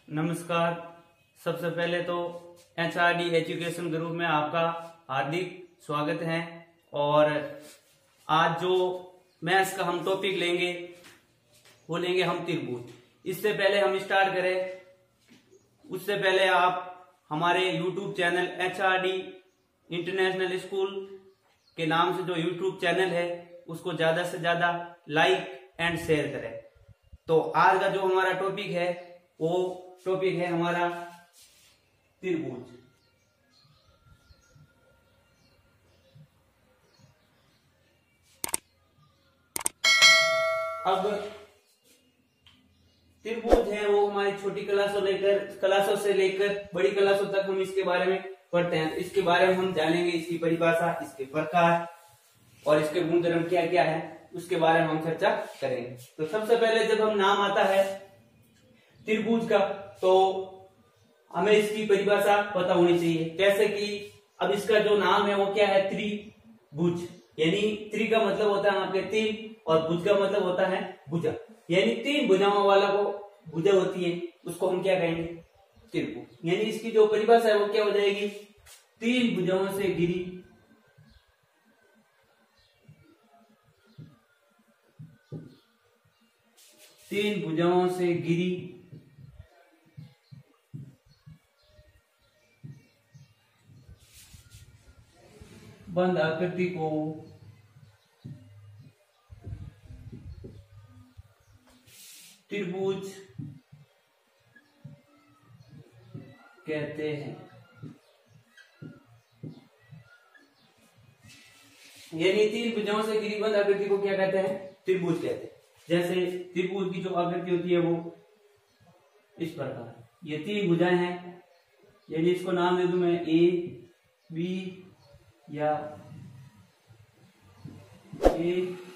नमस्कार। सबसे पहले तो HRD एजुकेशन ग्रुप में आपका हार्दिक स्वागत है। और आज जो मैथ्स का हम टॉपिक लेंगे वो लेंगे हम त्रिभुज। इससे पहले हम स्टार्ट करें उससे पहले आप हमारे YouTube channel HRD international school के नाम से जो YouTube चैनल है उसको ज्यादा से ज्यादा लाइक एंड शेयर करें। तो आज का जो हमारा टॉपिक है वो टॉपिक है हमारा त्रिभुज। अब त्रिभुज है वो हमारी छोटी क्लासों से लेकर बड़ी क्लासों तक हम इसके बारे में पढ़ते हैं। तो इसके बारे में हम जानेंगे, इसकी परिभाषा, इसके प्रकार और इसके गुणधर्म क्या क्या है उसके बारे में हम चर्चा करेंगे। तो सबसे पहले जब हम नाम आता है त्रिभुज का तो हमें इसकी परिभाषा पता होनी चाहिए। कैसे कि अब इसका जो नाम है वो क्या है, त्रिभुज। यानी त्रि का मतलब होता है आपके तीन और भुज का मतलब होता है भुजा। यानी तीन भुजाओं वाला को भुजा होती है उसको हम क्या कहेंगे, त्रिभुज। यानी इसकी जो परिभाषा है वो क्या हो जाएगी, तीन भुजाओं से घिरी बंद आकृति को त्रिभुज कहते हैं। यानी तीन भुजाओं से घिरी बंद आकृति को क्या कहते हैं, त्रिभुज कहते हैं। जैसे त्रिभुज की जो आकृति होती है वो इस प्रकार, ये तीन भुजाएं हैं। यानी इसको नाम दे दूं मैं ए बी या ए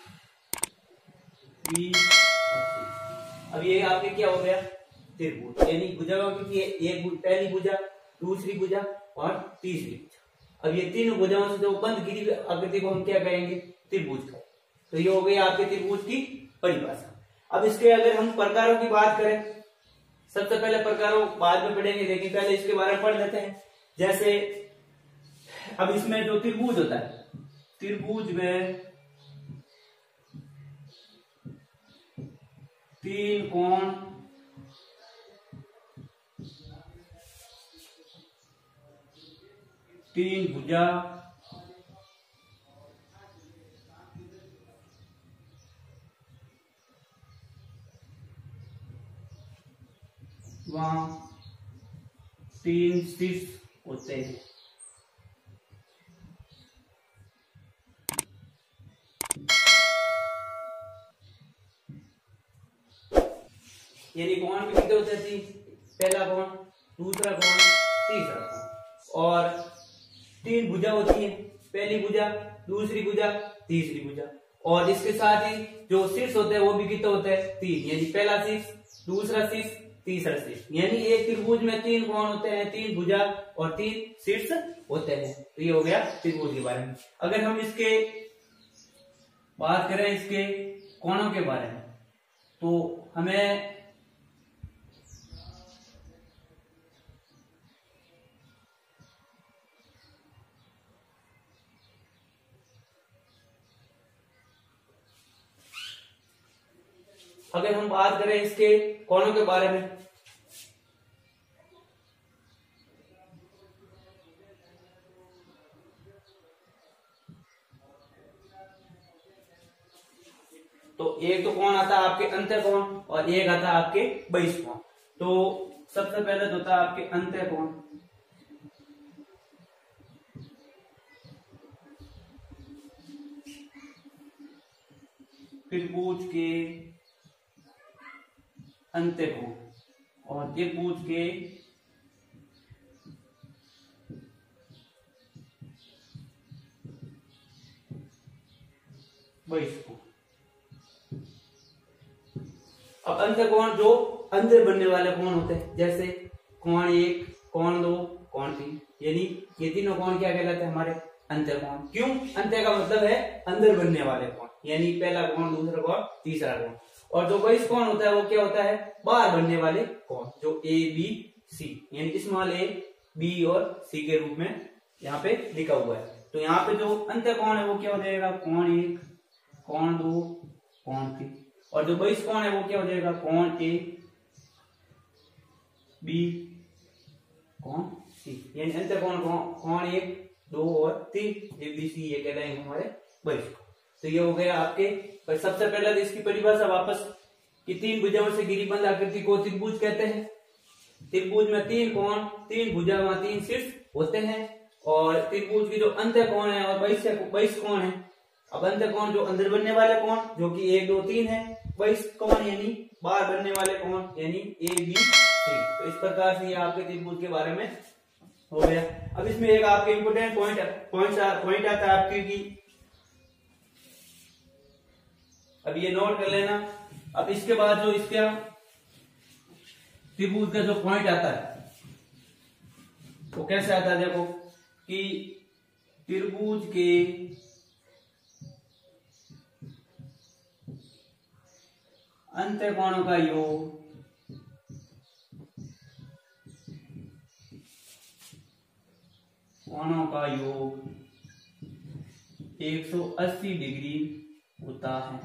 बी और सी। अब ये आपके क्या हो गया, त्रिभुज। यानी भुजाओं की एक पहली भुजा, दूसरी भुजा और तीसरी भुजा। अब ये तीन भुजाओं से जो बंद घिरी आकृति को हम क्या कहेंगे, त्रिभुज का। तो ये हो गई आपके त्रिभुज की परिभाषा। अब इसके अगर हम प्रकारों की बात करें, सबसे पहले प्रकारों बाद में पढ़ेंगे लेकिन पहले इसके बारे में पढ़ लेते हैं। जैसे अब इसमें जो त्रिभुज होता है, त्रिभुज में तीन कोण तीन भुजा वहां तीन शीर्ष होते हैं। यानी कोण भी कितने होते हैं, पहला कोण, दूसरा कोण, तीसरा कोण। और तीन भुजा होती है, पहली भुजा, दूसरी भुजा, तीसरी भुजा। और इसके साथ ही जो शीर्ष होते हैं वो भी कितने होते हैं, तीन। यानी पहला शीर्ष, दूसरा शीर्ष, तीसरा शीर्ष। यानी एक त्रिभुज में तीन कोण होते हैं, तीन भुजा और तीन शीर्ष होते हैं। तो ये हो गया त्रिभुज के बारे में। अगर हम इसके बात करें इसके कोणों के बारे में तो हमें अगर हम बात करें इसके कोणों के बारे में तो एक तो कोण आता है आपके अंत्य कोण और एक आता है आपके बहिष्ठ कोण। तो सबसे पहले तो होता है आपके अंत्य कोण। त्रिभुज के अंत्य कोण और त्रिभुज के बहिष्ठ कोण। अब अंत्य कोण जो अंदर बनने वाले कोण होते हैं, जैसे कोण एक, कोण दो, कोण तीन। यानी ये तीनों कोण क्या कहलाते हैं, हमारे अंत्य कोण। क्यों, अंत्य का मतलब है अंदर बनने वाले कोण। यानी पहला कोण, दूसरा कोण, तीसरा कोण। और जो बहिष कोण होता है वो क्या होता है, बाहर बनने वाले कोण, जो ए बी सी यानी स्मॉल ए बी और सी के रूप में यहाँ पे लिखा हुआ है। तो यहाँ पे जो अंत्य कोण है वो क्या हो जाएगा, कोण 1, कोण 2, कोण 3, और जो बहिष कोण है वो क्या हो जाएगा, कोण ए बी कोण सी, यानी अंत्य कोण कोण 1, 2 और 3 ए बी सी ये कहलाएंगे हमारे बहिष कोण। तो ये हो गया आपके। पर सबसे पहले तो इसकी परिभाषा वापस कि तीन भुजाओं से घिरी बंद आकृति को त्रिभुज कहते हैं। त्रिभुज में तीन कोण, तीन भुजा व तीन शीर्ष होते हैं, और त्रिभुज की जो अंत्य कोण है और बहिष कोण है। अब अंत्य कोण जो अंदर बनने वाले कोण जो कि 1 2 3 है, बहिष कोण यानी बाहर बनने वाले कोण यानी ए बी सी। तो इस प्रकार से ये आपके त्रिभुज के बारे में हो गया। अब इसमें एक आपके इंपोर्टेंट पॉइंट आता है आपके की, अब ये नोट कर लेना। अब इसके बाद जो इसका त्रिभुज का जो पॉइंट आता है वो कैसे आता है, देखो कि त्रिभुज के अंत्य कोणों का योग कोणों का योग 180 डिग्री होता है।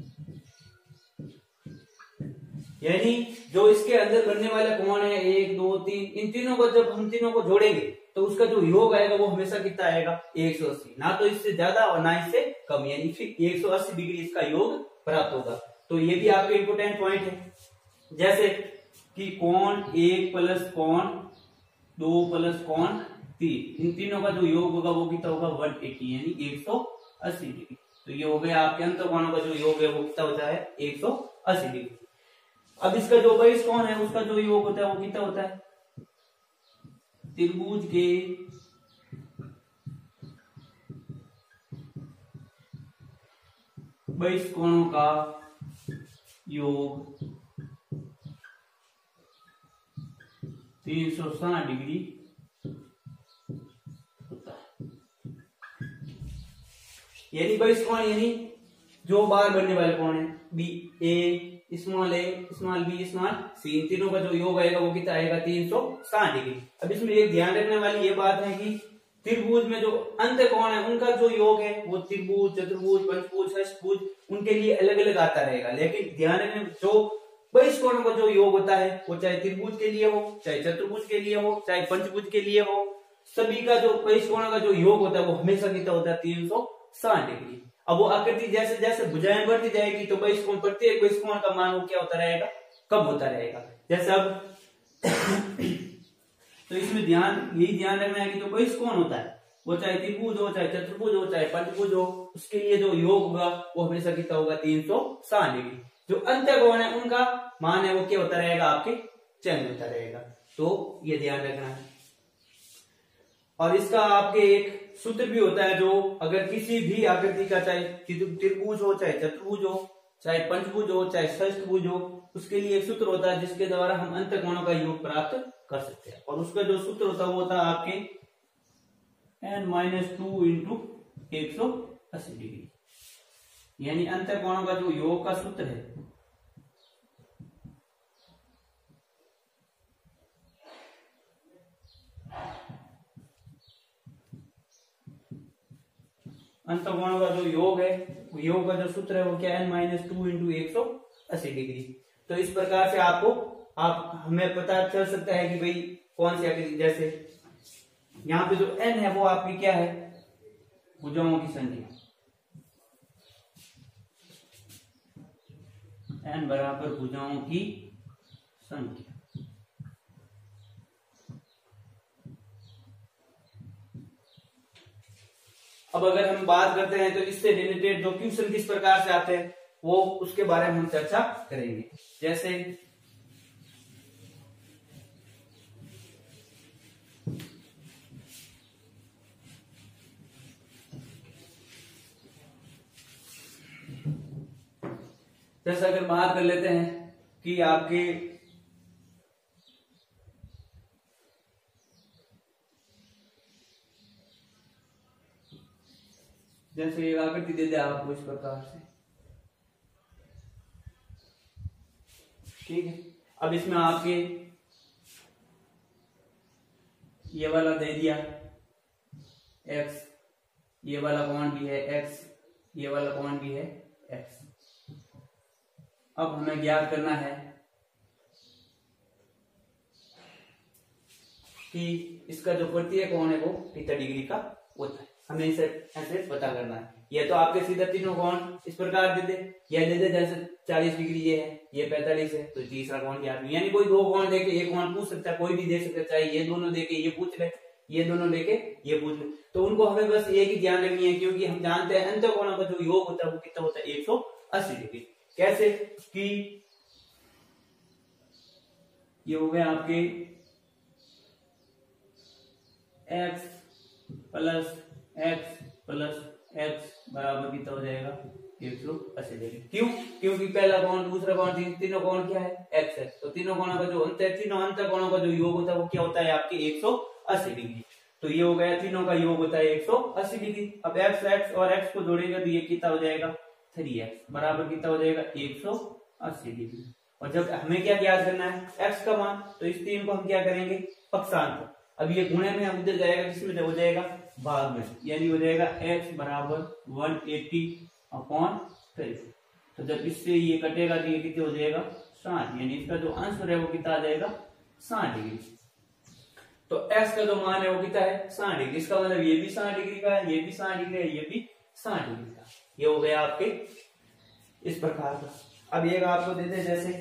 यानी जो इसके अंदर बनने वाले कोण है 1 2 3, इन तीनों को जब हम तीनों को जोड़ेंगे तो उसका जो योग आएगा वो हमेशा कितना आएगा, 180, ना तो इससे ज्यादा और ना इससे कम, यानी फिर 180 डिग्री इसका योग प्राप्त होगा। तो ये भी आपके इंपोर्टेंट पॉइंट है। जैसे कि कोण 1 प्लस कोण 2 प्लस कोण 3, इन तीनों का जो योग होगा वो कितना होगा, 180 यानी 180 डिग्री। तो ये हो गया आपके अंत कोणों का जो योग है वो कितना होता है, 180 डिग्री। अब इसका जो बहिष कोण है उसका जो योग होता है वो कितना होता है, त्रिभुज के बहिष कोणों का योग 360 डिग्री होता है। यानी बहिष कोण यानी जो बाहर बनने वाले कोण है, B A small B small C, इन तीनों का जो योग आएगा वो कितना आएगा, 360 डिग्री। अब इसमें एक ध्यान रखने वाली ये बात है कि त्रिभुज में जो अंत्य कोण है उनका जो योग है वो त्रिभुज चतुर्भुज पंचभुज षष्ठभुज उनके लिए अलग अलग आता रहेगा। लेकिन ध्यान रखने जो बहिष कोणों का जो योग होता है वो चाहे त्रिभुज के लिए हो, चाहे चतुर्भुज के लिए हो, चाहे पंचभुज के लिए हो, सभी का जो बहिष कोणों का जो योग होता है वो हमेशा कितना होता है, 360 डिग्री। अब वो आकृति जैसे जैसे भुजाएं बढ़ती जाएगी तो बहिष कोण, प्रत्येक बहिष कोण का मान वो क्या होता रहेगा, कम होता रहेगा। जैसे अब तो इसमें यही ध्यान रखना है कि जो बहिष कोण होता है वो चाहे त्रिभुज हो, चाहे चतुर्भुज हो, चाहे पंचभुज हो, उसके लिए जो योग होगा वो हमेशा कितना होगा, 360 डिग्री। जो अंत्य कोण है उनका मान है वो क्या होता रहेगा, आपके चेंज होता रहेगा। तो ये ध्यान रखना है। और इसका आपके एक सूत्र भी होता है, जो अगर किसी भी आकृति का चाहे त्रिभुज हो, चाहे चतुर्भुज हो, चाहे पंचभुज हो, चाहे षष्ठभुज हो, उसके लिए एक सूत्र होता है जिसके द्वारा हम अंत्य कोणों का योग प्राप्त कर सकते हैं। और उसका जो सूत्र होता है वो होता है आपके n-2 इंटू 180 डिग्री, यानी अंत्य कोणों का जो योग का सूत्र है अंत कोणों का जो योग है, योग का जो सूत्र है वो क्या है, n-2 इंटू 180 डिग्री। तो इस प्रकार से हमें पता चल सकता है कि भाई कौन सी आकृति, जैसे यहाँ पे जो n है वो आपकी क्या है, भुजाओं की संख्या, n बराबर भुजाओं की संख्या। अब अगर हम बात करते हैं तो इससे रिलेटेड जो क्वेश्चन किस प्रकार से आते हैं वो उसके बारे में हम चर्चा करेंगे। जैसे अगर बात कर लेते हैं कि आपके जैसे एक आकृति दे दे आपको इस प्रकार से, ठीक है। अब इसमें आपके ये वाला दे दिया x, ये वाला कोण भी है x, ये वाला कोण भी है x। अब हमें ज्ञात करना है कि इसका जो प्रत्येक कोण है वो कितना डिग्री का होता है, हमें इसे ऐसे पता करना है। ये तो आपके सीधा तीनों कोण इस प्रकार दे दे, या दे दे जैसे 40 डिग्री ये है, ये 45 है, तो तीसरा कोण ज्ञात नहीं। यानी कोई दो कोण देके ये कोण पूछ सकता है, कोई भी दे सकता है, चाहे ये दोनों देके ये पूछ ले, ये दोनों लेके ये पूछ ले, तो उनको हमें बस एक ही ध्यान रखनी है, क्योंकि हम जानते हैं अंत कोणों का जो योग होता है वो कितना होता है 180 डिग्री। कैसे कि ये हो गए आपके x प्लस x बराबर कितना हो जाएगा 180 डिग्री। क्यों? क्योंकि पहला कोण दूसरा कोण तीनों कोण क्या है x है, तो तीनों कोणों का जो अंत है, तीनों अंत कोणों का जो योग होता है वो क्या होता है आपके 180 डिग्री। तो ये हो गया तीनों का योग होता है 180 डिग्री। अब x और x को जोड़ेंगे तो ये कितना हो जाएगा 3x बराबर कितना हो जाएगा 180 डिग्री। और जब हमें क्या ज्ञात करना है x का मान, तो इस तीन को हम क्या करेंगे पक्षांत। अब ये गुणे में हम उधर जाएगा, किसमें हो जाएगा भाग में, यानी हो जाएगा x बराबर 180/3। तो जब इससे ये कटेगा तो ये कितने हो जाएगा 60, यानी इसका जो आंसर है वो कितना आ जाएगा 60 डिग्री। तो x का जो मान है वो कितना है 60 डिग्री। इसका मतलब ये भी 60 डिग्री का है, ये भी 60 डिग्री है, ये भी 60 डिग्री का। ये हो गया आपके इस प्रकार का। अब ये आपको दे दे जैसे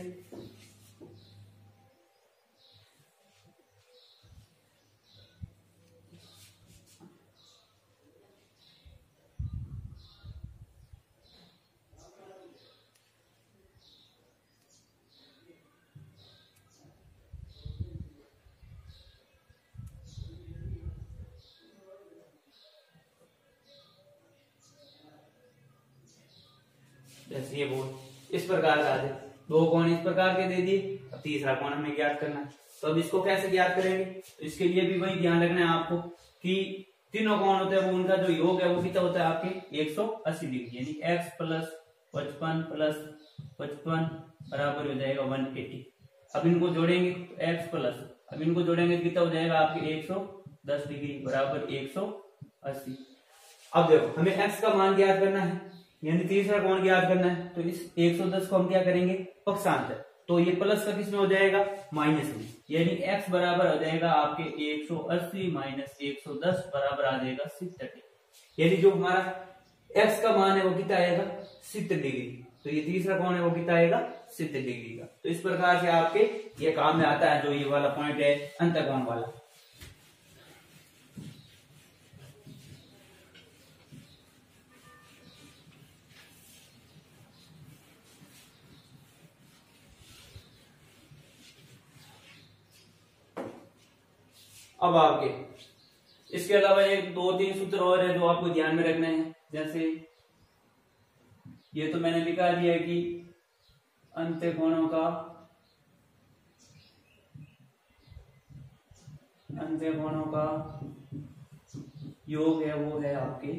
ये बोल इस प्रकार का है, दो कोण इस प्रकार के दे दिए। अब तीसरा कोण हमें ज्ञात करना है, तो अब इसको कैसे ज्ञात करेंगे, तो इसके लिए भी वही ध्यान रखना है आपको कि तीनों कोण होते हैं वो उनका जो योग है वो कितना होता है आपके 180 डिग्री, यानी x प्लस 55 प्लस 55 बराबर हो जाएगा 180। अब इनको जोड़ेंगे x प्लस, अब इनको जोड़ेंगे कितना हो जाएगा आपके 110 डिग्री बराबर 180। अब देखो हमें x का मान ज्ञात करना है, यानी तीसरा कोण ज्ञात करना है, तो इस 110 को हम क्या करेंगे पक्षांत है, तो ये प्लस का किसमें हो जाएगा माइनस में, यानी x बराबर हो जाएगा आपके 180 माइनस 110 बराबर आ जाएगा 70। यानी जो हमारा x का मान है वो कितना आएगा 70 डिग्री, तो ये तीसरा कोण है वो कितना आएगा 70 डिग्री का। तो इस प्रकार से आपके ये काम में आता है जो ये वाला पॉइंट है अंतःकोण वाला। अब आपके इसके अलावा ये 2-3 सूत्र और है जो आपको ध्यान में रखने हैं। जैसे ये तो मैंने लिखा दिया है कि अंतःकोणों का योग है वो है आपके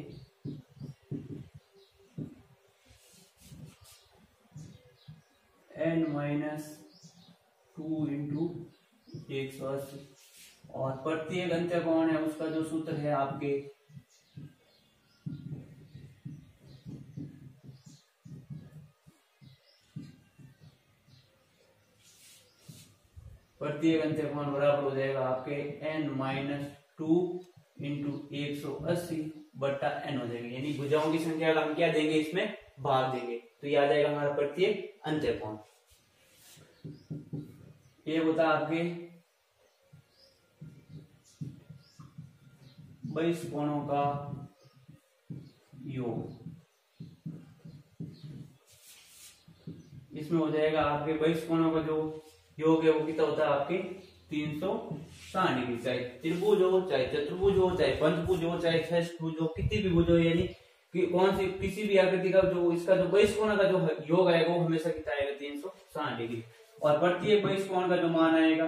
n-2 इंटू 180, और प्रत्येक अंतःकोण है उसका जो सूत्र है आपके प्रत्येक अंतःकोण बराबर हो जाएगा आपके n-2 इंटू 180/n हो जाएगा, यानी भुजाओं की संख्या का हम क्या देंगे इसमें भाग देंगे, तो ये आ जाएगा हमारा प्रत्येक अंतःकोण। ये होता है आपके 22 कोणों का योग। इसमें हो जाएगा आपके 22 कोणों का जो योग है वो कितना होता है आपके 360 डिग्री, चाहे त्रिभुज हो, चाहे चतुर्भुज हो, चाहे पंचभुज हो, चाहे षष्ठभुज हो, कितनी भी भुज हो, यानी कि कौन सी किसी भी आकृति का जो इसका जो 22 कोण का जो योग आएगा वो हमेशा कितना आएगा 360 डिग्री। और प्रत्येक 22 कोण का जो मान आएगा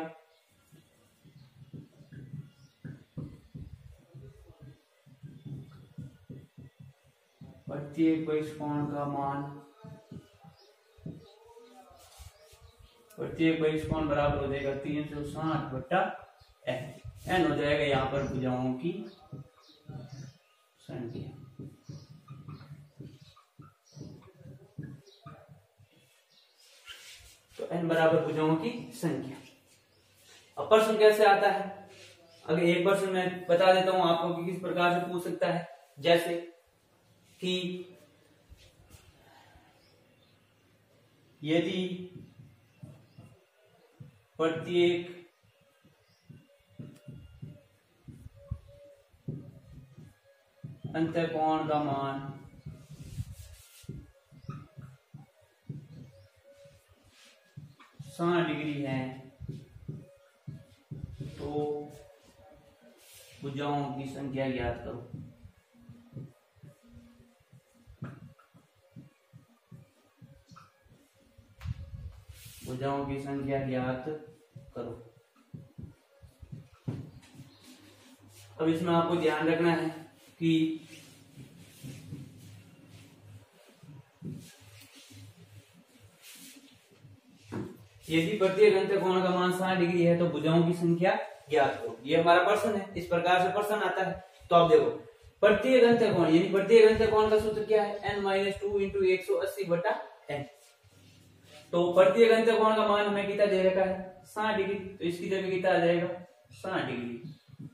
प्रत्येक 22 कोण का मान प्रत्येक बहिष्कोण बराबर हो जाएगा 360 बट्टा n हो जाएगा यहाँ पर भुजाओं की संख्या। तो n बराबर भुजाओं की संख्या। अब प्रश्न कैसे आता है, अगर एक प्रश्न मैं बता देता हूं आपको कि किस प्रकार से पूछ सकता है। जैसे कि यदि प्रत्येक अंतःकोण का मान 60 डिग्री है तो भुजाओं की संख्या ज्ञात करो। भुजाओं की संख्या ज्ञात करो। अब इसमें आपको ध्यान रखना है कि यदि प्रत्येक अंतःकोण का मान 60 डिग्री है तो भुजाओं की संख्या ज्ञात करो। ये हमारा प्रश्न है, इस प्रकार से प्रश्न आता है। तो आप देखो प्रत्येक अंतःकोण यानी प्रत्येक अंतःकोण का सूत्र क्या है, n-2 इंटू 180 बटा n। तो प्रत्येक अंतःकोण का मान हमें कितना दे रखा है 60 डिग्री, तो इसकी जगह कितना आ जाएगा 60 डिग्री।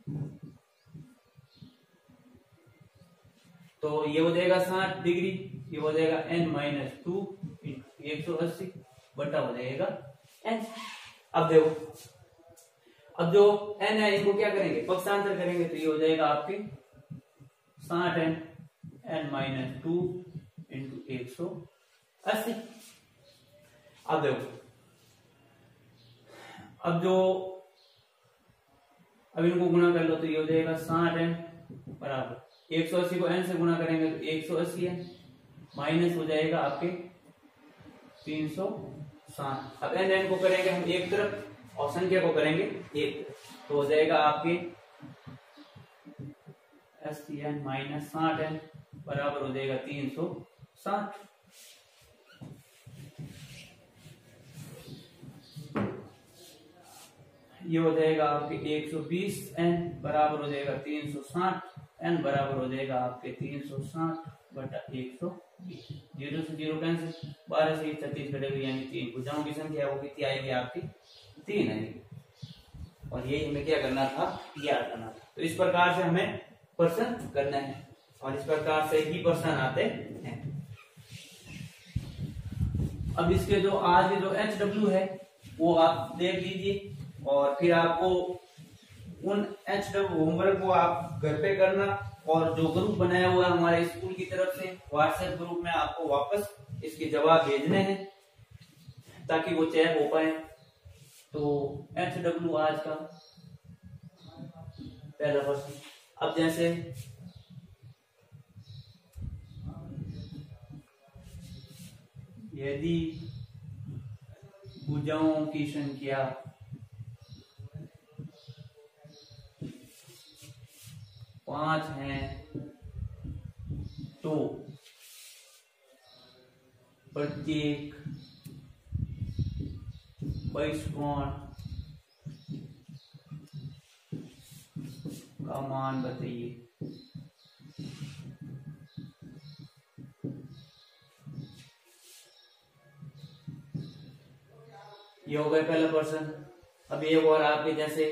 तो ये हो जाएगा 60 डिग्री, ये हो जाएगा n-2 इंटू 180 बटा हो जाएगा n। अब देखो, अब जो n है इनको क्या करेंगे पक्षांतर करेंगे, तो ये हो जाएगा आपके 60 n-2 इंटू 180। अब देखो, अब इनको गुणा कर लो तो ये हो जाएगा 60n बराबर 180 को n से गुणा करेंगे तो 180 है, माइनस हो जाएगा आपके 360। अब n को करेंगे हम एक तरफ और संख्या को करेंगे एक तरफ, तो हो जाएगा आपके 80n माइनस 60n बराबर हो जाएगा 360। ये हो जाएगा आपके 120n बराबर हो जाएगा 360, n बराबर हो जाएगा आपके 360 बटा 120। 0 से 0 कैंसिल, 12 से 36 कटेगी यानी 3। भुजाओं की संख्या वो कितनी आएगी आपकी 3 आएगी। और ये हमें क्या करना था, याद करना था। तो इस प्रकार से हमें प्रश्न करना है और इस प्रकार से ही प्रश्न आते हैं। अब इसके जो आज के जो HW है वो आप देख लीजिए और फिर आपको उन HW होमवर्क को आप घर पे करना, और जो ग्रुप बनाया हुआ है हमारे स्कूल की तरफ से व्हाट्सएप ग्रुप में आपको वापस इसके जवाब भेजने हैं ताकि वो चेक हो पाए। तो HW आज का पहला प्रश्न। अब जैसे यदि भुजाओं की संख्या 5 है तो प्रत्येक बहिष्कोण का मान बताइए। ये हो गया पहला प्रश्न। अब एक और आपके जैसे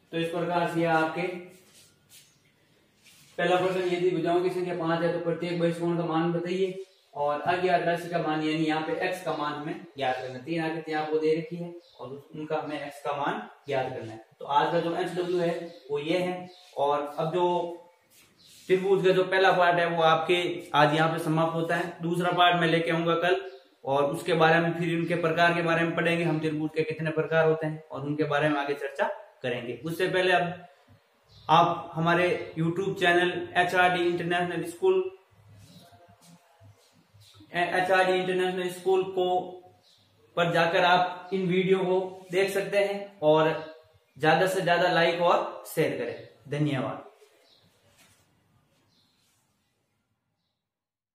तो इस प्रकार से आपके पहला प्रश्न, यदि भुजाओं की संख्या 5 है तो प्रत्येक बहिष्कोण का मान बताइए। और अज्ञात राशि का मान यानी यहाँ पे x का मान हमें ज्ञात करना है। 3 आकृतियां आपको दे रखी है और उनका हमें x का मान ज्ञात करना है। तो आज का जो HW है वो ये है। और अब जो त्रिभुज का जो पहला पार्ट है वो आपके आज यहाँ पे समाप्त होता है। दूसरा पार्ट मैं लेके आऊंगा कल, और उसके बारे में फिर उनके प्रकार के बारे में पढ़ेंगे, हम त्रिभुज के कितने प्रकार होते हैं और उनके बारे में आगे चर्चा करेंगे। उससे पहले अब आप हमारे YouTube channel HRD international school को पर जाकर आप इन वीडियो को देख सकते हैं और ज्यादा से ज्यादा लाइक और शेयर करें। धन्यवाद।